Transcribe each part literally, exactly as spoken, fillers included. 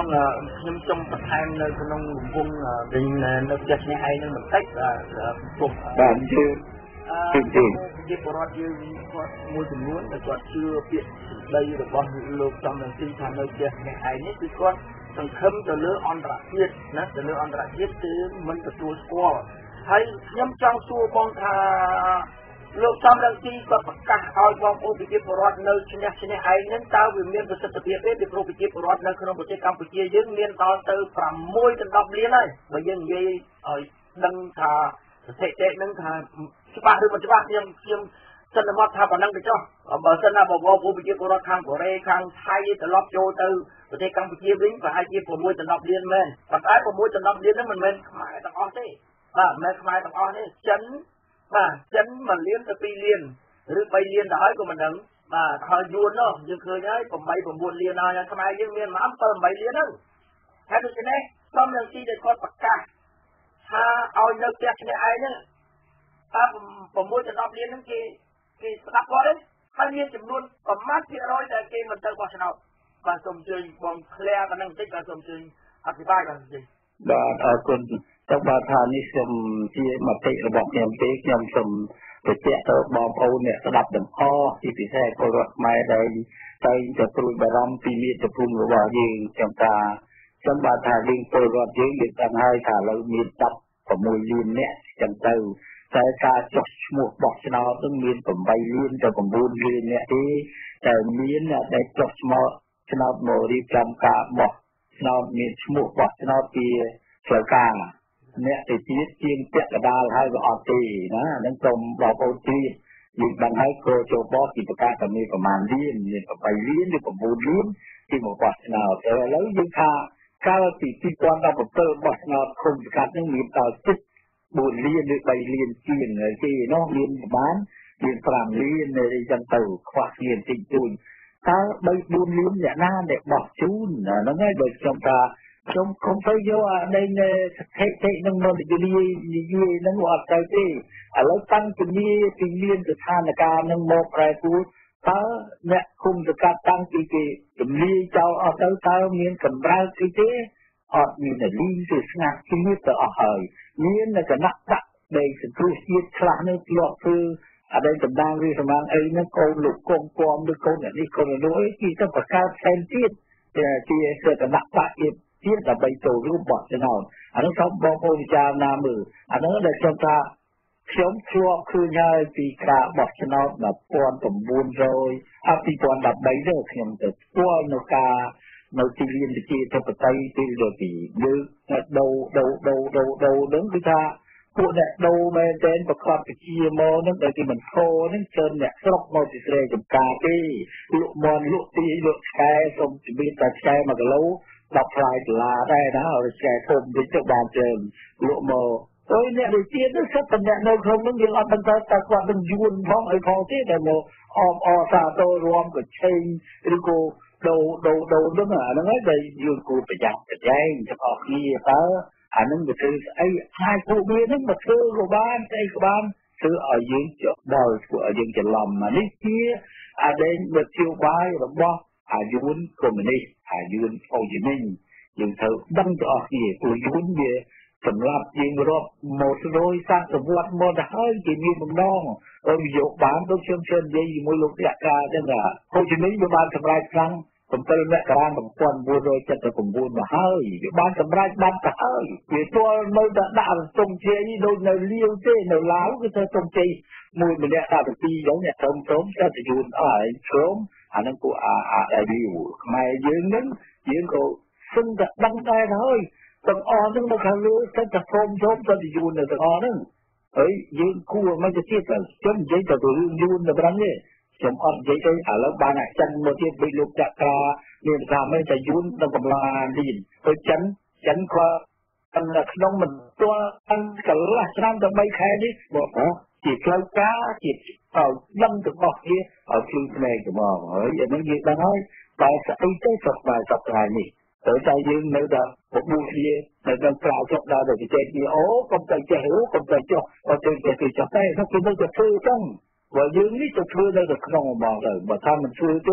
បងខ្ញុំចង់បន្ថែមនៅក្នុងវងវិញនៅផ្ទះនេះឯងនឹងបន្តិចបាទពុកបាទជឿអឺជាបរិវត្តយើងគាត់មួយចំនួនដែលគាត់ជឿពាក្យសម្ដីរបស់លោកចំនឹងទីថានៅផ្ទះនេះឯងនេះគឺគាត់សង្ឃឹមទៅលើអន្តរជាតិណាទៅលើអន្តរជាតិគឺមិនទទួលស្គាល់ហើយខ្ញុំចង់សួរបងថាលោកសំរងទីគាត់ប្រកាសឲ្យបងប្អូនប្រជាពលរដ្ឋនៅឈ្នះឈ្នះឯងហ្នឹងតើវាមានប្រសិទ្ធភាពទេពីព្រោះប្រជាពលរដ្ឋនៅក្នុងប្រទេសកម្ពុជាយើងមានដល់ទៅប្រាំមួយដល់ដប់លានហើយបើយើងនិយាយឲ្យដឹងថាស្ថិតិហ្នឹងថាច្បាស់ឬមិនច្បាស់ខ្ញុំខ្ញុំសន្មតថាប៉ុណ្ណឹងទៅចុះបើសិនណាបងប្អូនប្រជាពលរដ្ឋខាងកូរ៉េខាងថៃត្រឡប់ចូលទៅប្រទេសកម្ពុជាវិញប្រហែលជាប្រាំមួយដល់ដប់លានមែនប៉ុន្តែប្រាំមួយដល់ដប់លានហ្នឹងមិនមែនខ្មែរទាំងអស់ទេបាទមិនមែនខ្មែរទាំងអស់ទេចិនបាទចិនមួយលានទៅពីរលានឬបីលានទៅហើយក៏មិនដឹងបាទហើយយួននោះយើងឃើញហើយប្រាំបី ប្រាំបួនលានហើយខ្មែរយើងមានប្រហែល bảy លានហ្នឹងហើយដូច្នេះសំរងស៊ីដែលគាត់ប្រកាសថាឲ្យនៅផ្ទះគ្នាឯងហ្នឹងតាមប្រាំមួយដល់ដប់លានហ្នឹងគេគេស្ដាប់គាត់ទេហើយមានចំនួនប្រមាណភាគរយដែលគេមិនទៅបោះឆ្នោតបាទសូមអញ្ជើញបងឃ្លាកណ្ដឹងបន្តិចបាទសូមអញ្ជើញអធិប្បាយបាទអញ្ជើញបាទអរគុណចុះបាទថានេះខ្ញុំជាមតិរបស់ខ្ញុំទេខ្ញុំសូមបញ្ជាក់ទៅបងប្អូនអ្នកស្ដាប់ទាំងអស់ជាពិសេសពលរដ្ឋខ្មែរដែលតែងតែព្រួយបារម្ភពីមាតុភូមិរបស់យើងខ្ញុំថាខ្ញុំបាទថាយើងពលរដ្ឋយើងយើងដឹងហើយថាឥឡូវមានដប់ប្រាំមួយលានអ្នកចឹងទៅតែការចុះឈ្មោះបោះឆ្នោតនឹងមានប្រាំបីលានទៅប្រាំបួនលានអ្នកទេតែមានអ្នកដែលចុះឈ្មោះឆ្នោតមករៀបចំការបោះឆ្នោតមានឈ្មោះបោះឆ្នោតពីផ្លូវការអ្នកទៅទៀតជាងពាក់កដាលហើយក៏អត់ទេណាហ្នឹងសូមបងប្អូនជឿយើងដឹងហើយក៏ចូលបោះពីប្រកាសតែមានប្រមាណលានមានប្រាំបីលានឬប្រាំបួនលានទីមកបោះឆ្នោតតែឥឡូវយើងថាកាលពីពីរពាន់ដប់ប្រាំbảyបោះឆ្នោតឃុំសង្កាត់ហ្នឹងមានដល់ជិតបួនលានឬបីលានជាងហើយគេនោះមានប្រមាណមានប្រាំលានអីចឹងទៅខ្វះគ្នាបន្តិចតួចតើបីបួនលានអ្នកណាដែលបោះជូនហ្នឹងហើយបើខ្ញុំថាខ្ញុំកុំទៅយកអានៃស្ថិតិនឹងមកនិយាយនិយាយនឹងអត់ទៅទេឥឡូវតាំងពីពីមានស្ថានភាពនឹងមកប្រែប្រួលតើអ្នកគុំសកាត់តាំងពីគេជំនាញចោលអត់ទៅតើមានកម្រើកអីទេអត់មានតែលីងទៅស្ងាត់គ្នាទៅអស់ហើយមានតែគណៈដាក់ដែលសង្គ្រោះជាតិខ្លះនៅធ្លាប់ធ្វើអតីតតំណាងរាជសម្បានអីហ្នឹងកូនលោកកងគំឬកូនអ្នកនេះកូននោះអីគេទៅបង្កើតផ្សេងទៀតជាជាគណៈបកទៀតទៀតដើម្បីចូលរួមបោះឆ្នោតអានោះសូមបងប្អូនពិចារណាមើលអានោះដែលខ្ញុំថាខ្ញុំធ្លាប់ឃើញហើយពីការបោះឆ្នោត១៩អពីរពាន់ដប់បីទៅខ្ញុំទៅស្គាល់នៅការនៅទីលានប្រជាធិបតេយ្យទីលើពីលើដូរដូរដូរដូរដូរហ្នឹងគឺថាពួកអ្នកដូរមែនតែនប្រកបវិជាមកហ្នឹងដែលគេមិនខោហ្នឹងជើញអ្នកស្រុកមកពីស្រែចំការទេលក់មន់លក់ទីលក់ឆ្កែសូមជំរាបតែឆ្កែមួយគីឡូដប់ផ្លាយដុល្លារដែរណាហើយឆ្កែធំវិញទៅបានជើងលក់មកអើយអ្នកវិជាទៅសិតតែអ្នកនៅក្នុងហ្នឹងយើងអត់ដឹងថាតើគាត់នឹងយួនផងអីផងទេតែមកអបអសាទររួមក៏ឆេងឬក៏ដូរដូរដូរហ្នឹងអាហ្នឹងហើយដែលយើងគួរប្រយ័ត្នប្រយែងទាំងអស់គ្នាតើអាហ្នឹងវាធ្វើស្អីហើយពួកវាហ្នឹងមកធ្វើក៏បានស្អីក៏បានធ្វើឲ្យយើងចុះដល់ធ្វើឲ្យយើងច្រឡំអានេះជាអាដែលវិទ្យាបាយរបស់អាយួនកុម្មុយនីសអាយួនអូជីមីញយើងត្រូវដឹងទាំងអស់គ្នាពួកយួនវាសម្រាប់យើងរាប់មករយសាសវត្តមកទៅហើយគេមានបំណងឲ្យយកបានដូចខ្ញុំជឿនិយាយជាមួយលោកអ្នកការចឹងថាអូជីមីញវាបានសម្រេចខ្លាំង7មករាឆ្នាំmột nghìn chín trăm七十九មកហើយវាបានសម្រេចបានទៅហើយវាទាល់នៅតែដាក់រំជ័យដូចនៅលាវទេនៅឡាវគឺទៅរំជ័យមួយម្នាក់ដាក់ទីអញ្ចឹងអ្នកក្រុមក្រុមតែយួនអស់ហើយក្រុមអានឹងពួកអាអារីវខ្មែរយើងហ្នឹងយើងក៏សឹងតែដឹងដែរហើយទាំងអស់ហ្នឹងនៅខាងលើតែតែក្រុមក្រុមតែយួននៅទាំងអស់ហ្នឹងហើយយើងគួរមិនទៅទៀតទៅខ្ញុំនិយាយទៅរឿងយួនទៅប្រឹងទេខ្ញុំអត់និយាយទៅឥឡូវបានអាចិនមកទៀតដូចលោកចក្រាមានថាមិនតែយួនដល់កម្លាំងអាលីនទៅចិនចិនគាត់នៅក្នុងមិនទាល់អង្គកន្លះឆ្នាំទៅបីខែនេះบอกជាផ្លូវការជាឲ្យដឹងរបស់គ្នាឲ្យភ្លឺភ្នែកទៅមកហើយអានេះយើងដឹងហើយតែស្អីទៅសប្បាយសប្បាយនេះទៅតែយើងនៅតែបបួលគ្នានៅតែក្រៅចុះដល់តែចេះគ្នាអូកុំទៅចេះអូកុំទៅចុះអត់ទៅចេះទៅចុះតែគេនៅតែធ្វើចឹងបើយើងនេះទៅធ្វើនៅក្នុងហ្មងទៅបើថាមិនធ្វើទេ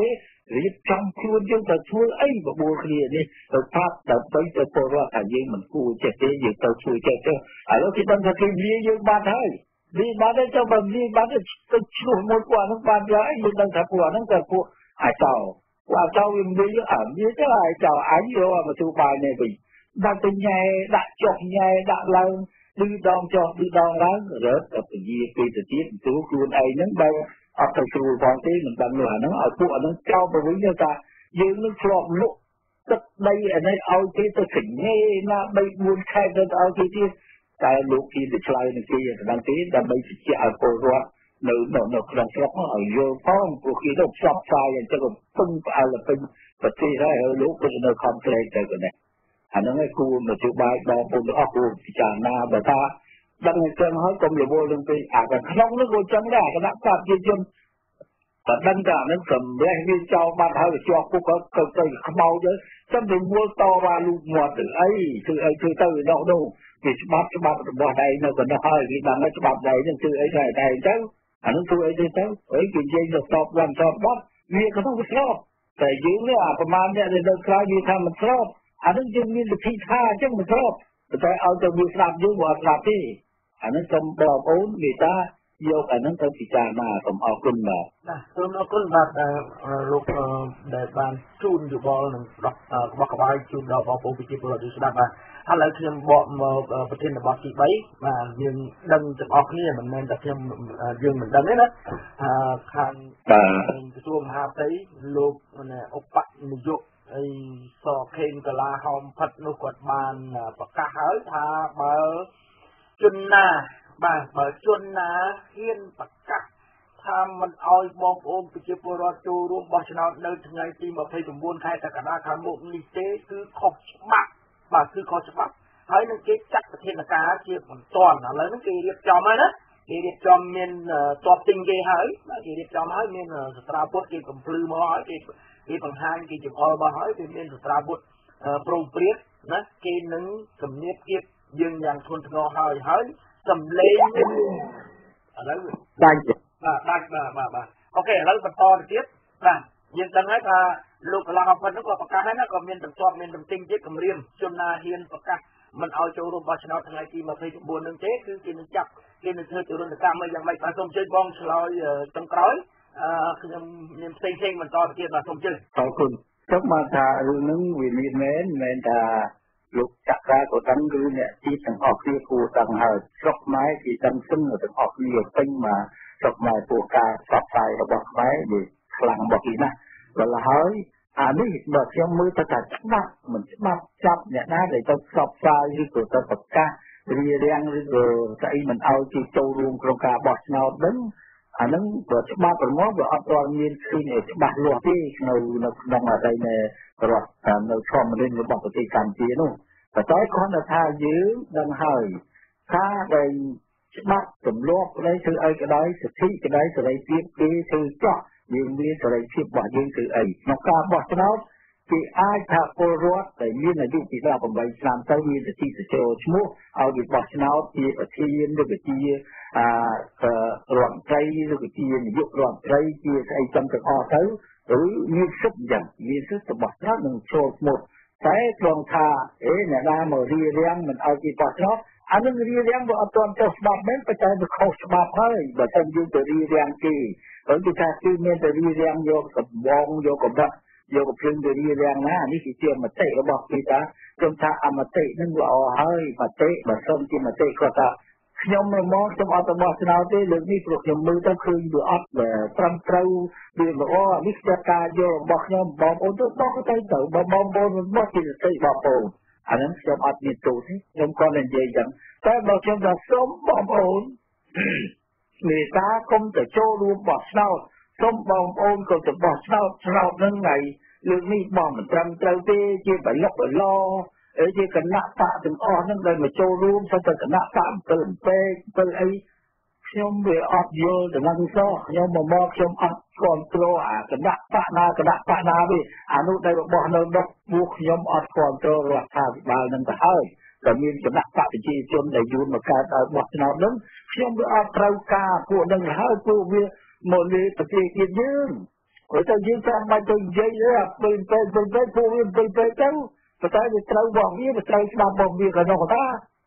រៀបចំខ្លួនយើងទៅធ្វើអីបបួលគ្នានេះទៅផាត់ដើម្បីទៅពលរដ្ឋថាយើងមិនគួរចេះទេយើងទៅជួយចេះទេឥឡូវគេដឹងថាគេវាយើងបាត់ហើយវាបាត់ទៅទៅបើវាបាត់ទៅឆ្លោះមួយគាត់ហ្នឹងបាត់ហើយយើងដឹងថាពួកហ្នឹងក៏ពួកអាចោពួកអាចោវាមិនវាអត់វាទៅអាចោអញយកមកទូបាយនេះវិញដាក់ទៅញ៉ែដាក់ចុះញ៉ែដាក់ឡើងឌឺដងចុះឌឺដងឡើងរត់ទៅពជាពីទៅទៀតទូខ្លួនឯងហ្នឹងបើអត់ទៅស្រួលផងទេមិនដឹងនោះអាហ្នឹងឲ្យពួកអាហ្នឹងចោលទៅវិញថាយើងនឹងធ្លាប់លក់ទឹកដីអានេះឲ្យគេទៅសញ្ញេណាបីបួនខែទៅឲ្យគេទៀតតែលោកគេទៅឆ្លើយនឹងគេមិនដឹងទេដើម្បីជជែកឲ្យពលរដ្ឋនៅនៅនៅក្នុងស្រុកឲ្យយល់ផងពួកគេទៅផ្សព្វផ្សាយអញ្ចឹងពឹងផ្អើលពេញប្រទេសហើយលោកក៏នៅខំផ្លេចទៅក៏ដែរអាហ្នឹងឯងគួរមកជួយបាយដល់ពលរដ្ឋអស់គួរពិចារណាបើថាដឹងអញ្ចឹងហើយកុំរវល់នឹងពេកអាក្នុងនោះក៏អញ្ចឹងដែរគណៈបព្វជិជនតែដឹងតែអានឹងសម្រាប់វាចោលបាត់ហើយជាប់គុកក៏ទៅទៅខ្មោចទៅចាំទៅមួលតវ៉ាលូកមាត់ទៅអីគឺអីធ្វើទៅនោះនោះវាច្បាប់ច្បាប់របស់ឯងនៅក៏នោះហើយវាដឹងថាច្បាប់ឯងនឹងធ្វើអីតែតែអញ្ចឹងអានឹងធ្វើអីទៅទៅអីគេនិយាយទៅស្បបានស្បបាត់វាក៏ទៅស្របតែយើងនេះអាប្រមាណអ្នកដែលនៅក្រៅវាថាមិនស្របអានឹងយើងមានវិធីថាអញ្ចឹងមិនស្របតែឲ្យទៅវាស្ដាប់យើងក៏អត់ស្ដាប់ទេអានឹងសូមបងប្អូនមេត្តាយកអានឹងទៅពិចារណាសូមអរគុណបាទណាសូមអរគុណបាទលោកដែលបានជូនយោបល់នឹងដោះក្បោះក្បាយជូនដល់បងប្អូនប្រជាពលរដ្ឋស្ដាប់បាទឥឡូវខ្ញុំបកមកប្រធានបទទីបីបាទយើងដឹងទាំងអស់គ្នាមិនមែនតែខ្ញុំយើងមិនដឹងទេណាខាងក្រសួងមហាផ្ទៃលោកឧបនាយកអីសខេងកលាហោមផិតនោះគាត់បានប្រកាសហើយថាបើជនណាបាទបើជនណាហ៊ានប្រកាសថាមិនអោយបងប្អូនប្រជាពលរដ្ឋចូលរួមបោះឆ្នោតនៅថ្ងៃទីម្ភៃ៩ខែកក្កដាខាងមុខនេះទេគឺខុសច្បាប់បាទគឺខុសច្បាប់ហើយនឹងគេចាត់វិធានការជាបន្ទាន់ឥឡូវនេះគេរៀបចំហើយណាគេរៀបចំមានតបទិញគេហើយបាទគេរៀបចំហើយមានស្ត្រាពុតគេកំភ្លឺមកហើយគេគេបង្ហាញគេចំអល់មកហើយគេមានស្ត្រាពុតប្រងព្រាតណាគេនឹងជំនាញទៀតយើងយ៉ាងធ្ងន់ធ្ងរហើយហើយសំលេងឥឡូវដាច់បាទដាច់បាទបាទបាទអូខេឥឡូវបន្តទៅទៀតបាទយើងដឹងហើយថាលោកកន្លងអភិននោះក៏ប្រកាសហើយណាក៏មានបន្ទាប់មានបន្ទិញទៀតគម្រាមជនណាហ៊ានប្រកាសមិនឲ្យចូលរួមបោះឆ្នោតថ្ងៃទីម្ភៃ៩នឹងទេគឺគេនឹងចាប់គេនឹងធ្វើទរណកម្មយ៉ាងម៉េចបាទសូមអញ្ជើញបងឆ្លើយចុងក្រោយអឺខ្ញុំមានផ្សេងផ្សេងបន្តទៅទៀតបាទសូមអញ្ជើញអរគុណខ្ញុំមកថារឿងហ្នឹងវាមានមែនមែនថាលោកចក្រាក៏ដឹងគឺអ្នកទីទាំងអស់គ្នាគួរដឹងហើយស្រុកខ្មែរគេដឹងសឹងទាំងអស់គ្នាពេញមកស្រុកខ្មែរពួកការផ្សព្វផ្សាយរបស់ខ្មែរវាខ្លាំងរបស់គេណាដល់ហើយអានេះបើខ្ញុំមើលទៅថាច្បាប់មិនច្បាប់ចាប់អ្នកណាដែលទៅផ្សព្វផ្សាយឬក៏ទៅប្រកាសរារាំងឬក៏ស្អីមិនឲ្យគេចូលរួមក្នុងការបោះឆ្នោតហ្នឹងអាហ្នឹងបើច្បាប់ប្រមោះវាអត់ទាន់មានឃើញច្បាស់លាស់ទេនៅនៅក្នុងអតីតនៃរដ្ឋនៅធម្មរិនរបស់ប្រទេសកម្ពុជានោះតែតែគ្រាន់តែថាយើងដឹងហើយថាដែលច្បាប់ទម្លាប់នៃធ្វើអីក៏ដោយសិទ្ធិក៏ដោយសេរីភាពគេធ្វើចោះយើងមានសេរីភាពរបស់យើងគឺអីក្នុងការបោះឆ្នោតគេអាចថាពលរដ្ឋដែលមានអាយុពីដប់ប្រាំឆ្នាំទៅមានសិទ្ធិសចូលឈ្មោះឲ្យគេបោះឆ្នោតជាប្រធានឬក៏ជាអារដ្ឋមន្ត្រីឬក៏ជានាយករដ្ឋមន្ត្រីជាស្អីចឹងទាំងអស់ទៅឬមានសិទ្ធិយ៉ាងមានសិទ្ធិរបស់ឆ្នោតនឹងចូលឈ្មោះតែត្រង់ថាអេអ្នកណាមករៀបរៀងមិនឲ្យគេបោះឆ្នោតអានឹងរៀបរៀងវាអត់ទាន់ចុះច្បាប់មែនប៉ុន្តែវាខុសច្បាប់ហើយបើតែយើងទៅរៀបរៀងគេហើយគេថាគឺមានតែរៀបរៀងយកកំបងយកកំបាក់យកកំភ្លើងទៅរៀបរៀងណានេះគឺជាមតិរបស់គេថាខ្ញុំថាអមតិនឹងល្អហើយមតិបើសិនជាមតិគាត់ថាខ្ញុំមកខ្ញុំអត់ទៅបោះឆ្នោតទេលើកនេះព្រោះខ្ញុំមើលទៅឃើញវាអត់ត្រឹមត្រូវវាល្អនេះជាការយករបស់ខ្ញុំបងប្អូនទៅបោះទៅទៅបើបងប្អូនមិនបោះជាសិទ្ធិបងប្អូនអាហ្នឹងខ្ញុំអត់មានទោសទេខ្ញុំគាត់និយាយចឹងតែបើខ្ញុំថាសូមបងប្អូនមេត្តាគុំទៅចូលរួមបោះឆ្នោតសូមបងប្អូនក៏ទៅបោះឆ្នោតឆ្នោតនឹងថ្ងៃលើកនេះបងមិនត្រឹមត្រូវទេជាបលិកបលអីជាគណៈបកទាំងអស់ហ្នឹងដែលមកចូលរួមទៅគណៈបក7ពេក7អីខ្ញុំវាអត់យល់ទៅនឹងសោះខ្ញុំមកមកខ្ញុំអត់គ្រប់គ្រងអាគណៈបកណាគណៈបកណាទេអានោះដែលរបស់នៅដុកពួកខ្ញុំអត់គ្រប់គ្រងរដ្ឋាភិបាលនឹងទៅហើយតែមានគណៈបកប្រជាជនដែលយួនមកកើតឲ្យបោះឆ្នោតហ្នឹងខ្ញុំវាអត់ត្រូវការពួកនឹងហើយពួកវាមកលើប្រទេសជាតិយើង Rồi ta dương ta mà tôi dây ra bên bên bên bên phụ bên bên bên cháu và ta thì trâu bọn như mà trâu ba bọn việc là nó ta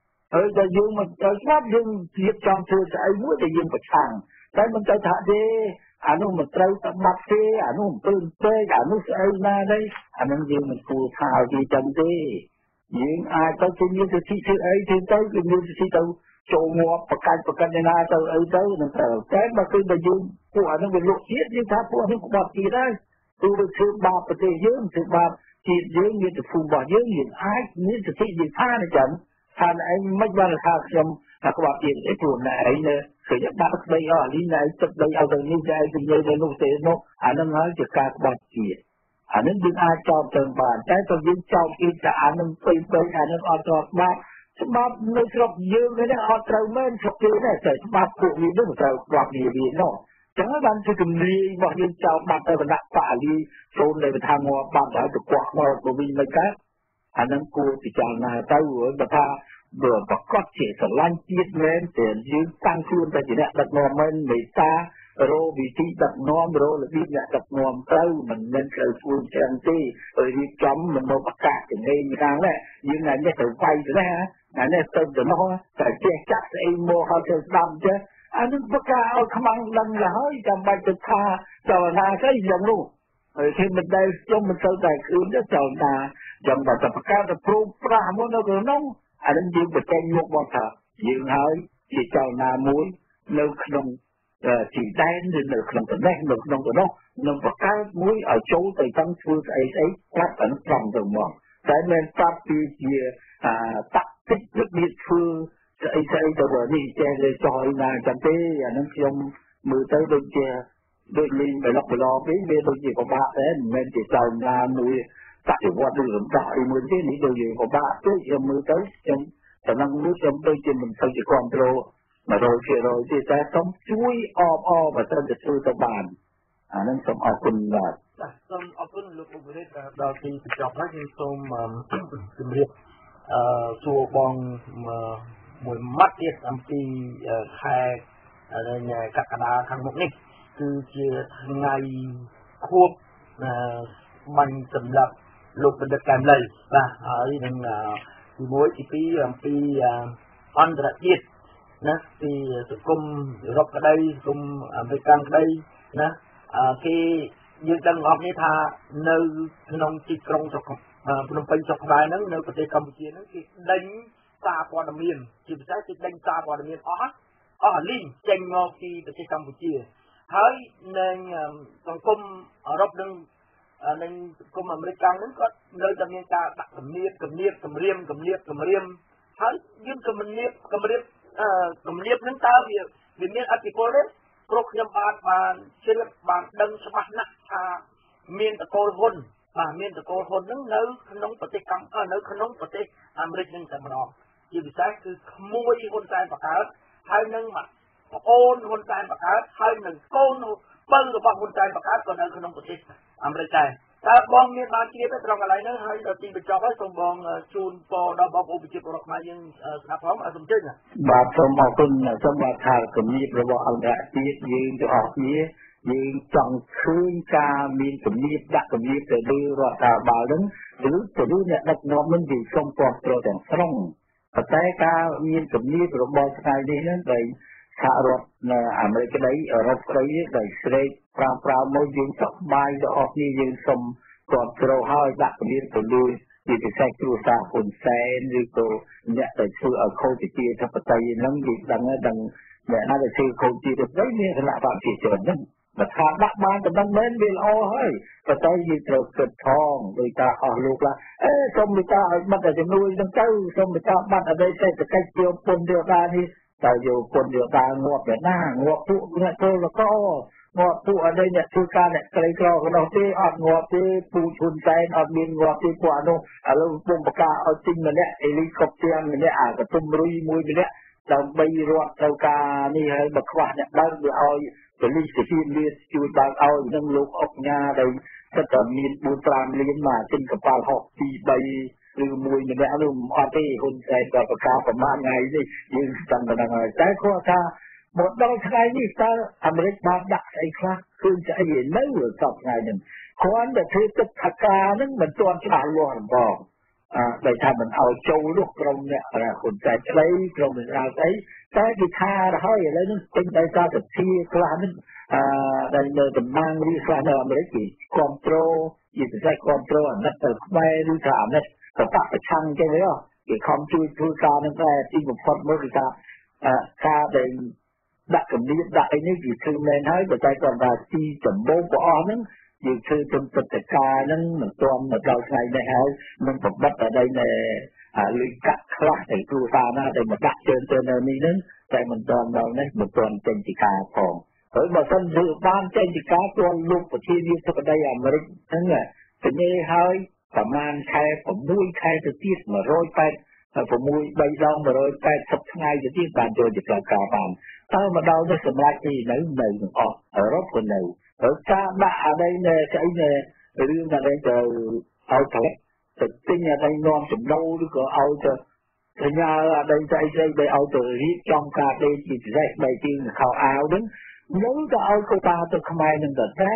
ở ta dương mà trâu sắp dương việc trong thừa sẽ ấy muốn để dương phải thằng cái mình trâu thả đi anh nó mình trâu tập mặt đi anh nó mình bên bên anh nó sẽ ấy na đây anh nó dương mình phụ thảo gì chân đi dương ai tới cái như cái thị sự ấy thì tới cái như cái thị đâu chỗ ngọt và canh và canh này na tới ấy tới mình thở cái mà khi mà dương của anh nó bị lộ chết như thế của anh cũng bật gì đấy tôi được thương ba và thế giới thương ba chỉ giới như được phù bảo giới như ai như được thị gì tha này chẳng tha này anh mấy ba là tha xem là các bạn tiền cái buồn này ấy nè khởi nhất ba cái đây ở đi này tập đây ở đây như vậy thì như vậy nó sẽ nó anh nó nói chỉ cả các bạn tiền anh nó đừng ai cho từng bàn trái tôi dính trong kia cả anh nó phê phê anh nó ở trọt ba ba nó trọt dương cái này ở trâu men trọt kia này sẽ ba cụ gì đó mà trâu đoạt gì gì nó chẳng hạn thì cầm đi mọi người chào bạn ta vẫn đặt phả đi xôn này về thang hoa bạn đã được quạt vào của mình mấy cái anh em cô thì chào là tao vừa mà ta vừa có có thể sẽ lan chiết lên để dưới tăng phương ta chỉ đặt đặt nòm lên người ta rồi vị trí đặt nòm rồi là đi nhận đặt nòm tao mình nên khởi phương trang tí rồi đi chấm mình đâu bắt cả thì ngay như thế này nhưng là như thử quay thế này là này tên của nó phải che chắc sẽ mua họ sẽ đâm chứ anh ấy bắt ra ở khăm ăn lần là hơi cầm bài thực tha chờ là cái dòng luôn rồi khi mình đây trong mình sâu tài khứ đó chờ là dòng bài tập ca là pro pra muốn nó rồi nó anh ấy dương bật tranh một bọn thở dương hơi chỉ chờ là muối nấu không chỉ đen thì nấu không có đen nấu không có nó nấu bật ca muối ở chỗ từ trong phương ấy ấy các ẩn phòng rồi mà cái nên pháp đi chia tắc tích rất biết phương ấy sẽ cho vợ đi che để cho là chẳng thế nó trong mười tới đôi che đôi ly phải lọc lo cái bên đôi gì có ba thế nên chỉ chào là mùi tại qua đường đại mười cái lý đôi gì có ba cái trong mười tới trong khả năng nước trong đôi chân mình không chỉ control mà rồi kia rồi thì ta sống chuối o o và ta được sư ta bàn à nên sống ở cùng là sống ở cùng lúc vừa đấy đầu tiên chọn hết những số mà tìm hiểu chùa bong màមួយម៉ាត់ទៀតអំពីខែកក្កដាខាងមុខនេះគឺជាថ្ងៃខួបបាញ់សម្រាប់លោកបណ្ឌិតកែមលីបាទហើយនឹងទីមួយទីពីរអំពីអន្តរជាតិណាពីសង្គមអឺរ៉ុបក្តីសង្គមអាមេរិកក្តីណាគេយើងដឹងអស់នេះថានៅក្នុងទីក្រុងភ្នំពេញចុកក្បែរហ្នឹងនៅប្រទេសកម្ពុជាហ្នឹងគេដេញសារព័ត៌មានជាពិសេសគេដេញសារព័ត៌មានអស់អស់លីងចេញមកពីប្រទេសកម្ពុជាហើយនឹងសង្គមអឺរ៉ុបនឹងនឹងសង្គមអាមេរិកហ្នឹងក៏នៅតែមានការដាក់គំនាបគំនាបគម្រាមគំនាបគម្រាមហើយយើងគំនាបគម្រាមអឺគំនាបហ្នឹងតើវាវាមានអតិពលទេព្រោះខ្ញុំបានបានជ្រាបបានដឹងច្បាស់ណាស់ថាមានតកូលហ៊ុនបាទមានតកូលហ៊ុនហ្នឹងនៅក្នុងប្រទេសកម្ពុជានៅក្នុងប្រទេសអាមេរិកហ្នឹងតែម្ដងជាពិសេសគឺក្មួយហ៊ុនសែនបង្កើតហើយនឹងប្អូនហ៊ុនសែនបង្កើតហើយនឹងកូនបើរបស់ហ៊ុនសែនបង្កើតក៏នៅក្នុងប្រទេសអាមេរិកដែរតើបងមានបានជ្រាបទេត្រង់កន្លែងហ្នឹងហើយដល់ទីបញ្ចប់ហើយសូមបងជូនពរដល់បងប្អូនប្រជាពលរដ្ឋខ្មែរយើងស្ដាប់ផងសូមជឿបាទសូមអរគុណសូមបាទថាគំនិតរបស់អន្តរជាតិយើងទាំងអស់គ្នាយើងចង់ឃើញការមានគំនិតដាក់គំនិតទៅលើរដ្ឋាភិបាលហ្នឹងឬទៅលើអ្នកដឹកនាំនឹងយើងសូមគ្រប់គ្រងទាំងស្រុងប៉ុន្តែការមានគំនិតរបស់ថ្ងៃនេះហ្នឹងដែលសហរដ្ឋនៅអាមេរិកក្តីអឺរ៉ុបក្តីដែលស្រេកប្រាំប្រាំមកយើងសប្បាយដល់អស់គ្នាយើងសូមគ្រប់គ្រងហើយដាក់គំនិតទៅលើជាពិសេសគ្រួសារហ៊ុនសែនឬក៏អ្នកដែលធ្វើឲ្យខូចប្រជាធិបតេយ្យហ្នឹងយើងដឹងដឹងអ្នកណាដែលធ្វើខូចប្រជាធិបតេយ្យមានគណៈបព្វជិជនហ្នឹងបើថាដាក់បានតំណែងមែនវាល្អហើយប៉ុន្តែយើងត្រូវគិតផងដោយការអស់លោកឡាអេសូមមេត្តាឲ្យបាត់តែជំនួយហ្នឹងទៅសូមមេត្តាបាត់អតីតសេដ្ឋកិច្ចជាពន្ធរាជការនេះតើយកពន្ធរាជការងាប់ទៅណាងាប់ពួកអ្នកពលកងាប់ពួកអីអ្នកធ្វើការអ្នកក្រីក្រក៏នោះទេអត់ងាប់ទេពូជហ៊ុនសែនអត់មានងាប់ទេពួកអនុឥឡូវពុំបកាឲ្យទិញម្នាក់អេលីកុបទ័រម្នាក់អាកតុំរុយមួយម្នាក់ដើម្បីរត់ត្រូវការនេះហើយបើខ្វះអ្នកដើមវាឲ្យពលិសទាហានវាជួយបើកឲ្យនឹងលោកអុកញ៉ាដែលគាត់តែមានបួនប្រាំលានមកទិញកប៉ាល់ហុកពីបីឬមួយម្នាក់នោះអត់ទេហ៊ុនសែនក៏ប្រកាសប្រមាណថ្ងៃនេះយើងចង់តែហ្នឹងហើយតែគាត់ថាមកដល់ថ្ងៃនេះតើអាមេរិកបានដាក់ស្អីខ្លះคืนจะเห็นไม่เหลือสอบไงหนึ่งคนแต่เธอตึกทักกานั่งมันตัวฉลาดล้วนบอกอ่าแต่ถ้ามันเอาโจลูกกลมเนี่ยอะไรคนใจใจกลมเป็นเราใจใจกีทาเราให้อะไรนั่นเป็นใจซาแต่ที่กลางนั่นอ่าในเมืองเป็นมังรีสานอเมริกีคอนโทรลยิ่งใช้คอนโทรลนั่นแต่ไม่รู้ถามเนี่ยแต่ปะไปช่างใช่ไหมอ่ะที่คอมช่วยช่วยการนั่นแหละที่ผมพอดเมื่อกี้อ่าค่าเดินดักกับนี้ดักไอ้นี่กี่คืนเลยให้แต่ใจก่อนว่าที่จมโบกอ่อนนั่นยิ่งคือจนตัดกานั่นเหมือนตัวเหมือนเราใช้ในฮะมันผมบัดอะไรในอ่าลิกัดคลาสในครูซานะแต่มันดักเจนเจนในนี้นั่นแต่มันตอนเราเนี่ยมันตัวเป็นจิกาของเฮ้ยมาสั่นถือบ้านเจนจิกาตัวลูกประเทศนี้สักได้อเมริกนั่นแหละเป็นยังให้ประมาณแค่ผมมุ้ยแค่จะตีมาโรยไปผมมุ้ยใบรองมาโรยไปสักไงจะตีบานโจนจิกากาบานถ้ามาเราได้สมัยที่ไหนไหนออกรบคนไหนở cha bạ ở đây nè cái này riêng là đây chờ ao thật thực tinh là đây non từ đâu đi có ao chờ thì nhà ở đây đây đây đây ao từ hít trong cà phê chỉ dậy bài tiên khảo áo đứng nhớ cái ao cô ta tôi không ai nên là té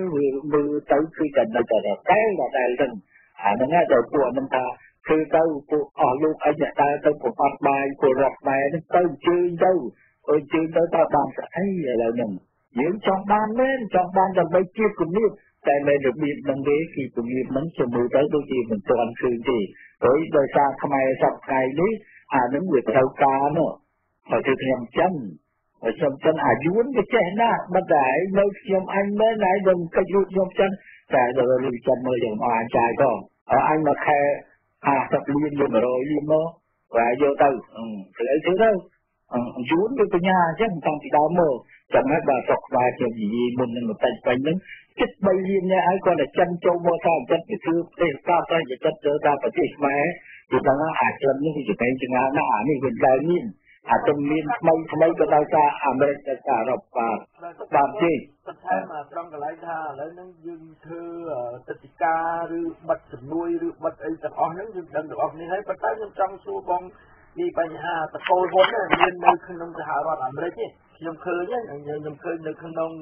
mưa tới khi cần là chờ là té là đây rừng à nó nghe đời của mình ta khi tới của ở lúc ấy nhà ta tới của phát bài của rập bài nó tới chơi đâu ôi chơi tới ta bàn sẽ thấy là nhầm những trong ban lên trong ban là mấy chiếc cùng như tại mẹ được biết bằng đế khi cùng như mắn cho mưa tới đôi khi mình toàn khương thì với đời xa không ai sắp khai đấy à những người thâu ca nữa phải thực hiện chân ở trong chân à dũng cái chén đó bắt đại nơi trong anh mới lại đừng cái dũng trong chân tại rồi lùi chân mới dừng ở anh trai con ở anh mà khe à tập liên rồi mà rồi liên mơ và vô tư ừ thì lấy thứ đâu dũng cái nhà chứ không còn thì đau mơ chẳng hết bà sọc và kiểu gì mình là một tay quanh đứng chất bay liên nha ai còn là chân châu mô sao chân cái thứ thế sao ta chỉ chất đỡ ta phải chết mà thì ta nó hạt chân những cái chuyện chừng nào nó hạt này gần dài nhìn hạt chân liên mấy mấy cái đau ta à mấy cái cả độc và làm gì thế mà trong cái lấy tha lấy nó dương thư tất cả rồi bật nuôi rồi bật ấy tập on nó dương đừng được on như thế bắt tới trong số bông đi bây giờ tập tôi vốn là liên nơi không nông hạ vào làm đấy chứ nhom khơi nhé nhom khơi nơi không nông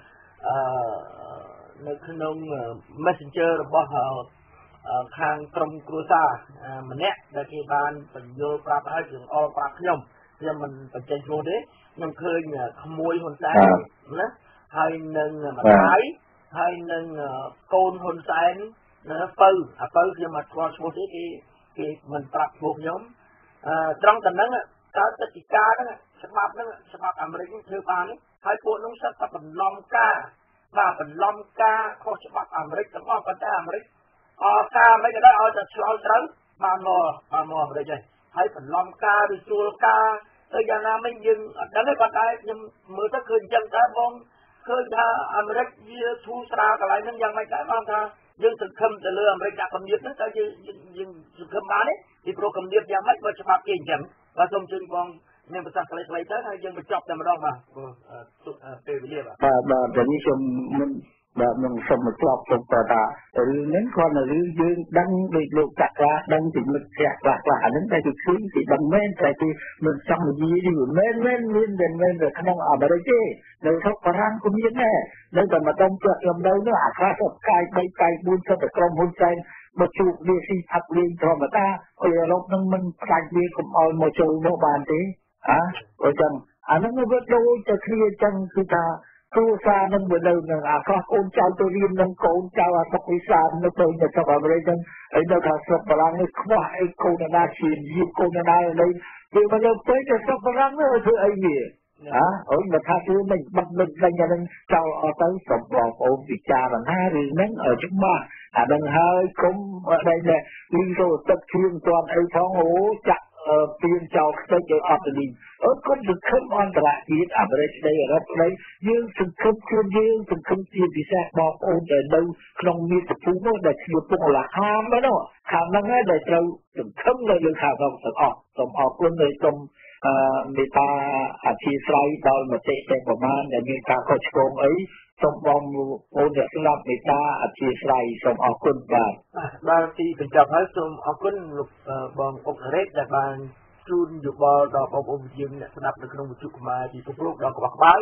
nơi không nông messengerរបស់ខាងក្រុមគ្រួសារម្នាក់ដែលគេបានបញ្យល់ប្រាប់ឲ្យយើងអល់ប្រាប់ខ្ញុំខ្ញុំមិនបញ្ចេញឈ្មោះទេខ្ញុំឃើញក្មួយហ៊ុនសែនណាហើយនឹងម្ដាយហើយនឹងកូនហ៊ុនសែនណាពៅអាពៅខ្ញុំអត់ស្គាល់ឈ្មោះទេគេគេមិនប្រាប់ឈ្មោះខ្ញុំអឺត្រង់តែហ្នឹងតើទឹកទីការហ្នឹងច្បាប់ហ្នឹងច្បាប់អាមេរិកធ្វើបានហើយពួកនោះសិតតែបន្លំការបាទបន្លំការខុសច្បាប់អាមេរិកទាំងអស់ប៉ុន្តែអាមេរិកអការមិនក៏ដោយឲ្យតែឆ្លោយត្រូវបានមកបានមកអាមេរិកហើយហើយបន្លំការឬជួលការទៅយ៉ាងណាមិញយើងអត់ដឹងទេប៉ុន្តែខ្ញុំមើលទៅឃើញអញ្ចឹងដែរបងឃើញថាអាមេរិកវាធូរស្រាលកន្លែងហ្នឹងយ៉ាងម៉េចដែរបងថាយើងសង្ឃឹមទៅលើអាមេរិកដាក់កម្រិតហ្នឹងតើយើងយើងសង្ឃឹមបានទេពីព្រោះកម្រិតយ៉ាងម៉េចបើច្បាប់គេអញ្ចឹងបាទសូមជឿបងមានប្រសាសន៍ខ្លីៗទៅហើយយើងបញ្ចប់តែម្ដងបាទពេលវេលាបាទបាទបាទនេះខ្ញុំមិនបាទនឹងសូមមកស្លាប់សូមតថារឿងនេះគាត់នៅរឿងយើងដឹងដូចលោកចក្រាដឹងពីមិត្តភក្តិខ្លះខ្លះអាហ្នឹងតែគឺឃើញពីដឹងមែនតែគឺមិនចង់និយាយនេះមែនមែនមានមិនមែននៅក្នុងអាមេរិកទេនៅស្រុកបារាំងក៏មានដែរនៅតែម្ដងជាក់ខ្ញុំនៅនោះអាខ្លះទៅកាយបីកាយបួនសិតតែក្រុមហ៊ុនសែនមកជួបវាស៊ីផាត់លេងធម្មតាអឺរ៉ុបនឹងមិនខ្លាចវាកុំឲ្យមកចូលមកបានទេអើអញ្ចឹងអាហ្នឹងវាដូចតែគ្នាអញ្ចឹងគឺថាគ្រួសារនឹងទៅនឹងអាខ្លះកូនចៅទៅរៀននឹងកូនចៅអាស្រុកវិសាលនៅទៅនៅស្រុកអាមេរិកហ្នឹងហើយនៅថាស្រុកបារាំងនេះខ្វះអីកូនណាជាយាយកូនណាលេងវាមកលើទៅទៅស្រុកបារាំងនោះធ្វើអីវាអើអូនមកថាធ្វើមិនបាត់មិនដឹងហ្នឹងចៅអត់ទៅសូមបងប្អូនពិចារណារឿងហ្នឹងឲ្យច្បាស់អាដឹងហើយគុំអត់ដែរលីទៅទឹកគ្រឿងទាន់អីផងអូចាក់ពៀនចោលខ្ទេចឲ្យអត់ទៅនេះអត់គុំសង្ឃឹមអន្តរជាតិអាមេរិកស្ដីអឺរ៉ុបស្ដីយើងសង្ឃឹមខ្លួនយើងសង្ឃឹមជាពិសេសបងប្អូនដែលនៅក្នុងមាតុភូមិនោះដែលជាពុកលហាមនោះខាងហ្នឹងហើយដែលត្រូវសង្ឃឹមនៅលើខាងក្នុងទាំងអស់សូមអរគុណហើយសូមមេត្តាអធិស្ឋានដល់មតិទាំងប្រមាណដែលមានការខុសឆ្គងអីសូមបងប្អូនអ្នកស្ដាប់មេត្តាអធិស្ឋានសូមអរគុណបាទបាទទីបញ្ចប់ហើយសូមអរគុណលោកបងអុករ៉េតដែលបានជូនយោបល់ដល់បងប្អូនយើងអ្នកស្ដាប់នៅក្នុងវិទ្យុខ្មែរទីពិភពលោកដល់ក្បោះក្បាយ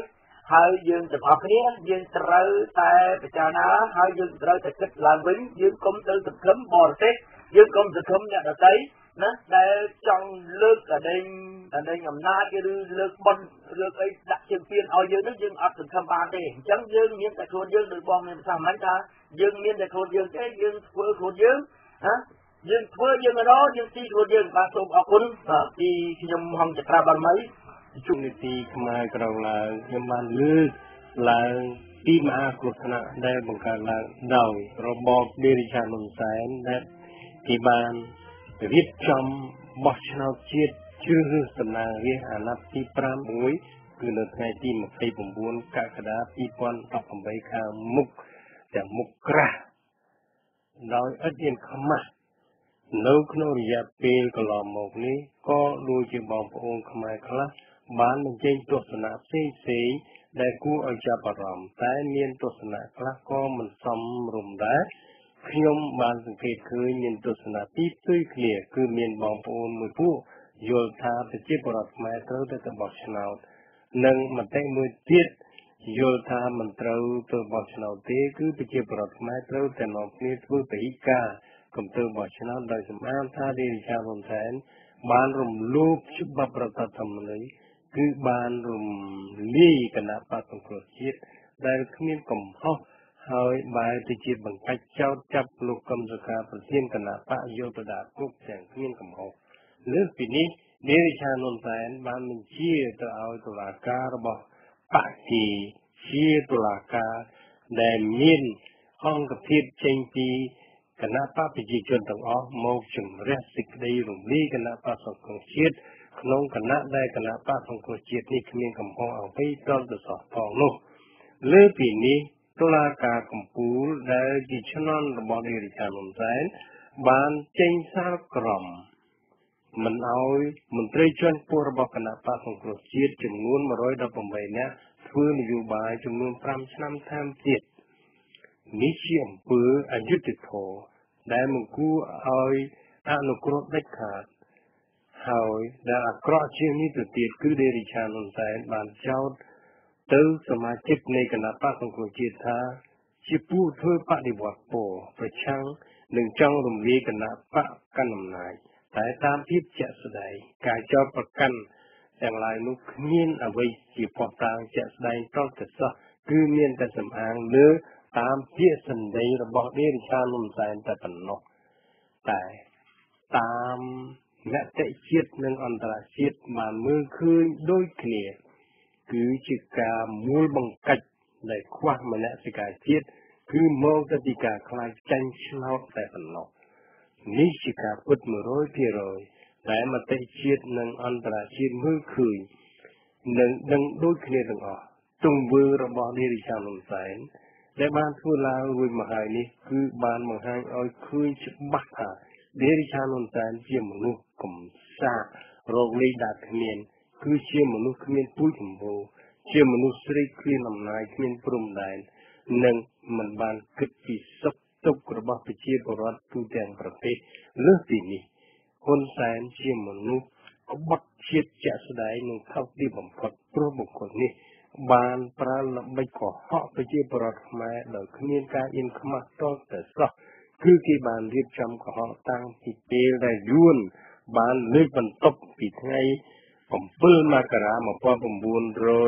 ហើយយើងទាំងអស់គ្នាយើងត្រូវតែពិចារណាហើយយើងត្រូវតែគិតឡើងវិញយើងកុំទៅសង្ឃឹមបរទេសយើងកុំសង្ឃឹមអ្នកដទៃណាដែលចង់លើកអដែងអដែងអំណាចឬលើកបុណ្យលើកអីដាក់ជើងពៀនឲ្យយើងនោះយើងអត់សង្ឃឹមបានទេអញ្ចឹងយើងមានតែខ្លួនយើងដោយបងមានប្រសាសន៍មិនថាយើងមានតែខ្លួនយើងទេយើងធ្វើខ្លួនយើងណាយើងធ្វើយើងរកយើងទីខ្លួនយើងបាទសូមអរគុណពីខ្ញុំហងចក្រាបារមីជួបនីតិខ្មែរក្រងឡើងខ្ញុំបានលើកឡើងពីមហាគ្រោះថ្នាក់ដែលបង្កើតឡើងដោយរបបដេរិឆានហ៊ុនសែនដែលគេបានរៀបចំបោះឆ្នោតជាតិជ្រើសរើសតំណាងរាស្ត្រអាណត្តិទីប្រាំមួយគឺនៅថ្ងៃទីម្ភៃប្រាំបួនកក្កដាពីរពាន់ដប់ប្រាំបីខាងមុខទាំងមុខក្រាស់ដោយឥតមានខ្មាស់នៅក្នុងរយៈពេលកន្លងមកនេះក៏ដូចជាបងប្អូនខ្មែរខ្លះបានបញ្ចេញទស្សនៈផ្សេងផ្សេងដែលគួរឲ្យចាប់អារម្មណ៍តែមានទស្សនៈខ្លះក៏មិនសមរម្យដែរខ្ញុំបានសង្កេតឃើញមានទស្សនៈទីផ្ទុយគ្នាគឺមានបងប្អូនមួយពួកយល់ថាប្រជាពលរដ្ឋខ្មែរត្រូវតែទៅបោះឆ្នោតនិងមតិមួយទៀតយល់ថាមិនត្រូវទៅបោះឆ្នោតទេគឺប្រជាពលរដ្ឋខ្មែរត្រូវតែនាំគ្នាធ្វើពហិការកុំទៅបោះឆ្នោតដោយសម្អាងថាដេរិឆានហ៊ុនសែនបានរំលោភច្បាប់រដ្ឋធម្មនុញ្ញគឺបានរំលាយគណៈបក្សសង្គ្រោះជាតិដែលគ្មានកំហុសហើយបែរទៅជាបង្កាច់ចោទចាប់លោកកឹមសុខាប្រធានគណៈបកយកទៅដាក់គុកទាំងគ្មានកំហុសលើសពីនេះដេរិឆានហ៊ុនសែនបានបញ្ជាទៅឲ្យតុលាការរបស់បកជាជាតុលាការដែលមានអង្គភាពចេញពីគណៈបកប្រជាជនទាំងអស់មកជំរះសេចក្តីរំលាយគណៈបកសង្គ្រោះជាតិក្នុងគណៈដែលគណៈបកសង្គ្រោះជាតិនេះគ្មានកំហុសអ្វីតលទៅសោះផងនោះលើពីនេះតុលាការកំពូលដែលជាឈ្នន់របស់ដេរិឆានហ៊ុនសែនបានចេញសារក្រមមិនឲ្យមន្ត្រីជាន់ខ្ពស់របស់គណៈបកសង្គ្រោះជាតិចំនួនមួយរយដប់ប្រាំបីនាក់ធ្វើនយោបាយចំនួនប្រាំឆ្នាំថែមទៀតនេះជាអំពើអយុត្តិធម៌ដែលមិនគួរឲ្យអនុគ្រោះដាច់ខាតហើយដែលអាក្រក់ជាងនេះទៅទៀតគឺដេរិឆានហ៊ុនសែនបានចោទទៅសមាជិកនៃគណៈបកសង្គ្រោះជាតិថាជាពួកធ្វើបដិវត្តពណ៌ប្រឆាំងនឹងចង់រំលាយគណៈបកកាន់អំណាចតែតាមភាពជាក់ស្ដែងការចោទប្រកាន់ទាំងឡាយនោះគ្មានអ្វីជាផុសតាងជាក់ស្ដែងតទៅសោះគឺមានតែសំអាងលើតាមពាក្យសម្ដីរបស់ដេរិឆានហ៊ុនសែនតែប៉ុណ្ណោះតែតាមមតិជាតិនិងអន្តរជាតិបានមើលឃើញដូចគ្នាគឺជាការមូលបង្កាច់ដែលខ្វះមនសិការជាតិគឺមកទៅពីការខ្លាចចាញ់ឆ្នោតតែប៉ុណ្ណោះនេះជាការពិតមួយរយភាគរយដែលមតិជាតិនិងអន្តរជាតិមើលឃើញនិងដឹងដូចគ្នាទាំងអស់ទង្វើរបស់ដេរិឆានហ៊ុនសែនដែលបានធ្វើឡើងរួចមកហើយនេះគឺបានបង្ហាញឲ្យឃើញច្បាស់ថាដេរិឆានហ៊ុនសែនជាមនុស្សកំសាករកលេខដាក់គ្មានគឺជាមនុស្សគ្មានពូជចម្បូរជាមនុស្សស្រេកឃ្លានអំណាចគ្មានព្រំដែននិងមិនបានគិតពីសុខទុក្ខរបស់ប្រជាពលរដ្ឋទូទាំងប្រទេសលើសពីនេះហ៊ុនសែនជាមនុស្សក្បត់ជាតិជាក់ស្ដែងនិងខុសទីបំផុតព្រោះបុគ្គលនេះបានប្រើល្បិចកុហកប្រជាពលរដ្ឋខ្មែរដោយគ្មានការអៀនខ្មាស់តទៅសោះគឺគេបានរៀបចំកុហកតាំងពីពេលដែលយួនបានលើកបន្ទប់ពីថ្ងៃអំពិលមករាmột nghìn chín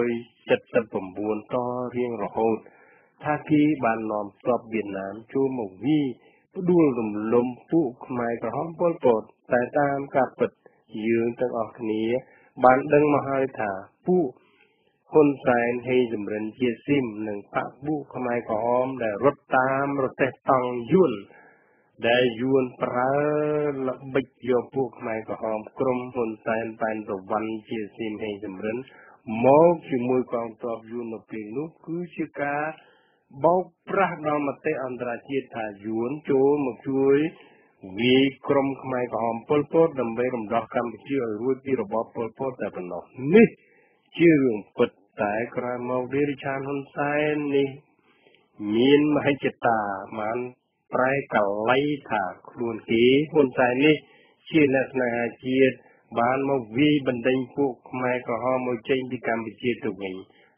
trăm bảy mươi chínតរៀងរហូតថាគេបាននាំទ័ពវៀតណាមចូលមកវាយផ្ដួលរំលំពួកខ្មែរក្រហមប៉ុលពតតែតាមការពិតយើងទាំងអស់គ្នាបានដឹងមកហើយថាពួកហ៊ុនសែនហេចម្រិនជាស៊ីមនិងបកពួកខ្មែរក្រហមដែលរត់តាមរទេះតង់យួនដែលយួនប្រើល្បិចយកពួកខ្មែរក្រហមក្រុមហ៊ុនសែនប៉ែនប្រវ័នជាស៊ីមហេចម្រិនមកជាមួយកងទ័ពយួននៅពេលនោះគឺជាការបោកប្រាស់ដល់មតិអន្តរជាតិថាយួនចូលមកជួយវាយក្រុមខ្មែរក្រហមប៉ុលពតដើម្បីរំដោះកម្ពុជាឲ្យរួចពីរបបប៉ុលពតតែប៉ុណ្ណោះនេះជារឿងពិតតែក្រោយមកដេរិឆានហ៊ុនសែននេះមានមហិច្ឆតាបានប្រែកលៃថាខ្លួនគេហ៊ុនសែននេះជាអ្នកស្នេហាជាតិបានមកវាយបណ្ដេញពួកខ្មែរក្រហមមកចេញពីកម្ពុជាទៅវិញ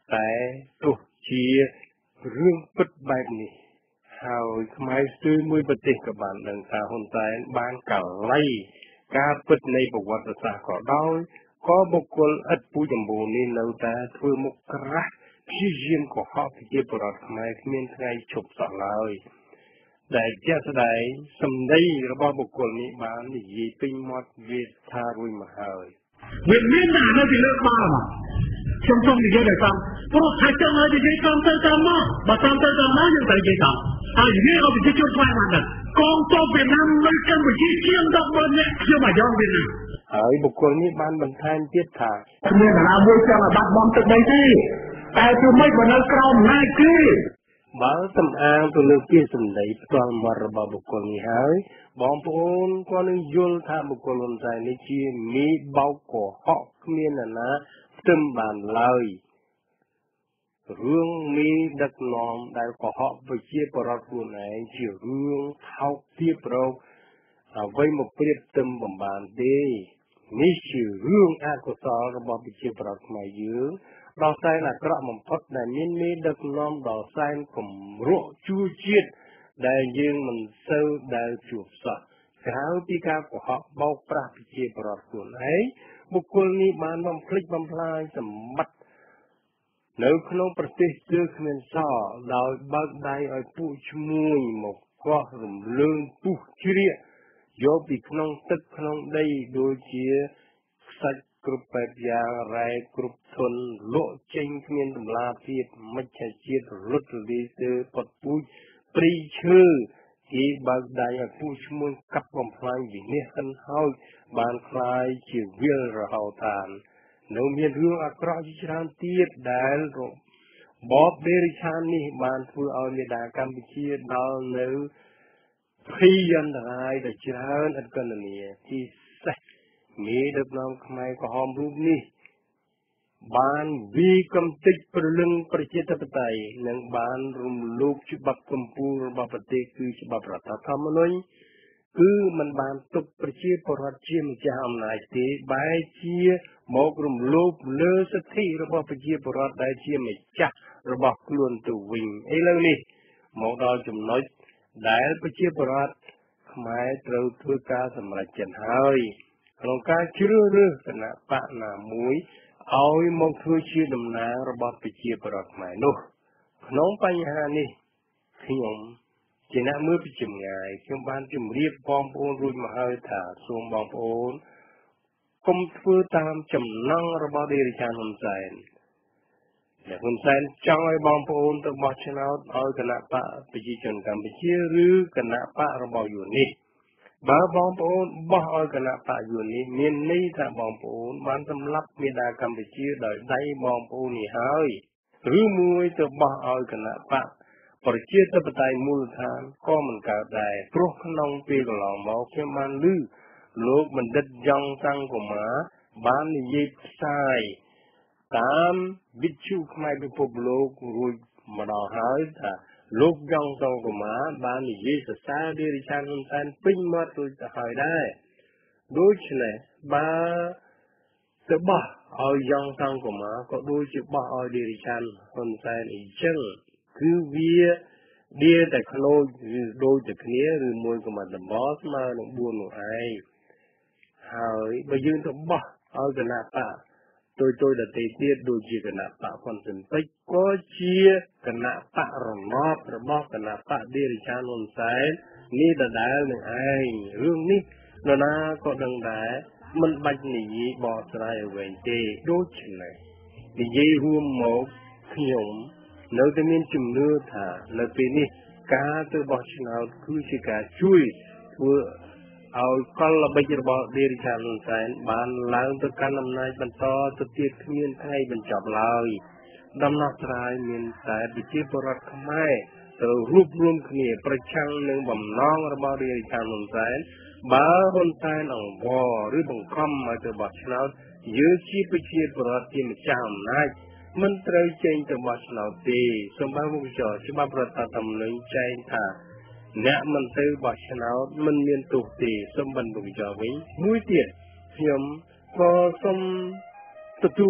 តែទោះជារឿងពិតបែបនេះហើយខ្មែរស្ទើរមួយប្រទេសក៏បានដឹងថាហ៊ុនសែនបានកលៃការពិតនៃប្រវត្តិសាស្ត្រក៏ដោយក៏បុគ្គលឥតពូជចម្បូរនេះនៅតែធ្វើមុខក្រាស់ព្យាយាមកុហកប្រជាពលរដ្ឋខ្មែរគ្មានថ្ងៃឈប់សោះឡើយដែលជាក់ស្ដែងសម្ដីរបស់បុគ្គលនេះបាននិយាយពេញមាត់វាថារួចមកហើយវាមានតែនៅពីលើក្បាលមកខ្ញុំសូមនិយាយឲ្យតាមព្រោះថាចង់ឲ្យនិយាយតាមទៅតាមមកបើតាមទៅតាមមកយើងត្រូវនិយាយតាមហើយនិយាយឲ្យប្រជាជនខ្មែរបានដឹងកងទ័ពវៀតណាមនៅកម្ពុជាជាង ដប់ម៉ឺន នាក់ខ្ញុំអាយ៉ងវៀតណាមហើយបុគ្គលនេះបានបន្ថែមទៀតថាគ្មានណាមួយចង់ឲ្យបាត់បង់ទឹកដីទេតែធ្វើម៉េចបើនៅក្រោមអំណាចគេបើសំអាងទៅលើពាក្យសម្ដីផ្ទាល់មាត់របស់បុគ្គលនេះហើយបងប្អូនក៏នឹងយល់ថាបុគ្គលហ៊ុនសែននេះជាមីបោកកុហកគ្មាននរណាស្ទឹមបានឡើយរឿងមីដឹកនាំដែលកុហកប្រជាពលរដ្ឋខ្លួនឯងជារឿងថោកទាបរកអ្វីមកប្រៀបផ្ទឹមបំបានទេនេះជារឿងអកុសលរបស់ប្រជាពលរដ្ឋខ្មែរយើងដល់សែនអាក្រក់បំផុតដែលមានមេដឹកនាំដល់សែនគំរក់ជួជាតិដែលយើងមិនសូវដែលជួបសោះក្រៅពីការកុហកបោកប្រាស់ប្រជាពលរដ្ឋខ្លួនឯងបុគ្គលនេះបានបំភ្លេចបំផ្លាញសម្បត្តិនៅក្នុងប្រទេសជឿគ្មានសល់ដោយបើកដៃឲ្យពួកឈ្មួញមកកោះរំលើងពុះជ្រៀកយកពីក្នុងទឹកក្នុងដីដូចជាខ្សាច់គ្រប់បែបយ៉ាងរ៉ែគ្រប់ធនលក់ចេញគ្មានតម្លាភាពមិច្ឆជាតិរលត់រលាយទៅពត់ពូជព្រីឈើគេបើកដៃឲ្យពួកឈ្មួញកាប់បំផ្លាញវិនិច្ឆ័យហិនហោចបានคล้ายជាវិលរហោតាននៅមានរឿងអាក្រក់ជាច្រើនទៀតដែលរបបដេរិឆាននេះបានធ្វើឲ្យមេដាកម្ពុជាដល់នៅភ័យអន្តរាយដ៏ច្រើនឥតគណនាទីសេះមេដឹកនាំខ្មែរក្រហមរូបនេះបានវិកំតិចព្រលឹងប្រជាធិបតេយ្យនិងបានរំលោភច្បាប់កម្ពុជារបស់ប្រទេសគឺច្បាប់រដ្ឋធម្មនុញ្ញគឺมันបានទុកប្រជាពលរដ្ឋជាម្ចាស់អំណាចទេបែរជាមករំលោភលើសិទ្ធិរបស់ប្រជាពលរដ្ឋដែលជាម្ចាស់របស់ខ្លួនទៅវិញឥឡូវនេះមកដល់ចំណុចដែលប្រជាពលរដ្ឋខ្មែរត្រូវធ្វើការសម្រេចចិត្តហើយក្នុងការជ្រើសរើសគណៈបកណាមួយឲ្យមកធ្វើជាតំណាងរបស់ប្រជាពលរដ្ឋខ្មែរនោះក្នុងបញ្ហានេះខ្ញុំជាអ្នកមើលពីចម្ងាយខ្ញុំបានជម្រាបបងប្អូនរួចមកហើយថាសូមបងប្អូនកុំធ្វើតាមចំណង់របស់ដេរិឆានហ៊ុនសែនអ្នកហ៊ុនសែនចង់ឲ្យបងប្អូនទៅបោះឆ្នោតឲ្យគណៈបកប្រជាជនកម្ពុជាឬគណៈបករបស់យួននេះបើបងប្អូនបោះឲ្យគណៈបកយួននេះមានន័យថាបងប្អូនបានសម្លាប់មេដាកម្ពុជាដោយដៃបងប្អូននេះហើយឬមួយទៅបោះឲ្យគណៈបកប្រជាធិបតេយ្យមូលដ្ឋានក៏មិនកើតដែរព្រោះក្នុងពេលកន្លងមកខ្ញុំបានឮលោកបណ្ឌិតយ៉ងសង្គមាបាននិយាយផ្សាយតាមវិទ្យុខ្មែរពិភពលោករួចម្ដងហើយថាលោកយ៉ងសង្គមាបាននិយាយសរសើរដេរិឆានហ៊ុនសែនពេញមាត់រួចទៅហើយដែរដូច្នេះបើទៅបោះឲ្យយ៉ងសង្គមាក៏ដូចជាបោះឲ្យដេរិឆានហ៊ុនសែនអញ្ចឹងគឺវាដៀតែខ្លោចឬដូចតែគ្នាឬមួយក៏មិនដំបស្មើនឹងបួននោះឯងហើយបើយើងទៅបោះឲ្យគណៈបកtôi tôi đã thấy tiết đôi chỉ cái nạp bạc quan tâm tới có chia cái nạp bạc rồi móp rồi móp cái nạp bạc đi để cha luôn sai ní đã đá này ai hương ní nó na có đằng đá mình bạch nỉ bỏ ra ở về tê đôi chuyện này thì dây huom một nhung nếu tôi nên chùm nước thả là vì ní cá tôi bỏ chuyện nào cứ chỉ cả chui vừaเอาก็ระบายระบอบเดริชานแสนบานล้างตัวการนำนายบรรทอตัวเตี้ยขมิ้นไทยบรรจับลอยดำนักรายมีแต่ปิจิปรัตขมายตัวรูปรวมขมิ้นประชังหนึ่งบ่มน้องระบอบเดริชานแสนบ้าคนแสนอ่างวอหรือบังคับมาตัวบัชนาเยอะชีปิจิปรัตที่มีจำนายมันเตยเจงตัวบัชนาตีสมบัติมุขจอฉบับรัตตำลึงใจท่าអ្នកមិនទៅបោះឆ្នោតមិនមានទោសទេសូមបានបុកចោលវិញមួយទៀតខ្ញុំក៏សូមទទូច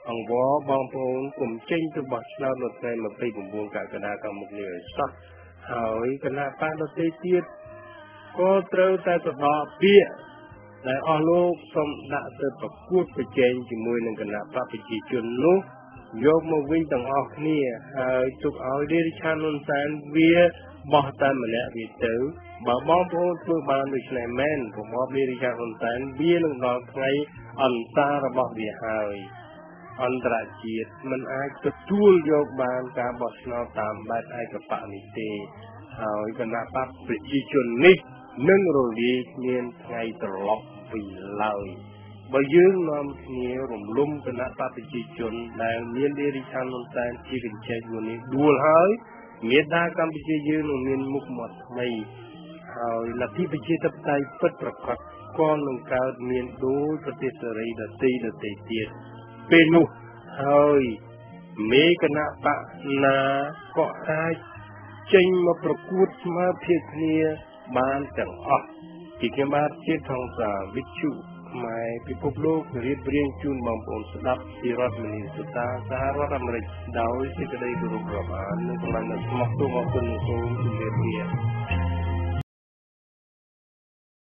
អង្គវបងប្អូនគុំចេញទៅបោះឆ្នោតនៅថ្ងៃម្ភៃប្រាំបួនកក្កដាខាងមុខនេះឲ្យសោះហើយគណៈបកដទៃទៀតក៏ត្រូវតែទៅដល់ពាក្យដែលអស់លោកសូមដាក់ទៅប្រកួតប្រជែងជាមួយនឹងគណៈបកប្រជាជននោះយកមកវិញទាំងអស់គ្នាហើយទុកឲ្យដេរិឆានហ៊ុនសែនវាបោះតែម្នាក់វាទៅបើបងប្អូនធ្វើបានដូច្នេះមែនប្រមូលដេរិឆានហ៊ុនសែនវានឹងដល់ថ្ងៃអន្តារបស់វាហើយអន្តរជាតិមិនអាចទទួលយកបានការបោះឆ្នោតតាមបែបឯកបកនេះទេហើយគណៈបកប្រជាជននេះនឹងរលាយគ្មានថ្ងៃត្រឡប់ពីឡើយបើយើងនាំគ្នារំលំគណៈបកប្រជាជនដែលមានដេរិឆានហ៊ុនសែនជាកញ្ចែកមួយនេះដួលហើយមេដាកម្ពុជាយើងនឹងមានមុខមាត់ថ្មីហើយលទ្ធិប្រជាធិបតេយ្យពិតប្រាកដក៏នឹងកើតមានដោយប្រទេសសេរីដទៃដទៃទៀតពេលនោះហើយមេគណៈបកណាក៏អាចចេញមកប្រកួតស្មើភាពគ្នាបានទាំងអស់ពីខ្ញុំបាទជាថងសាវិទ្យុខ្មែរពិភពលោករៀបរៀងជូនបងប្អូនស្ដាប់ពីរដ្ឋមនីសុតាសហរដ្ឋអាមេរិកដោយសេចក្តីគោរពរាប់អាននិងកម្លាំងស្មោះទងអរគុណសូមជម្រាប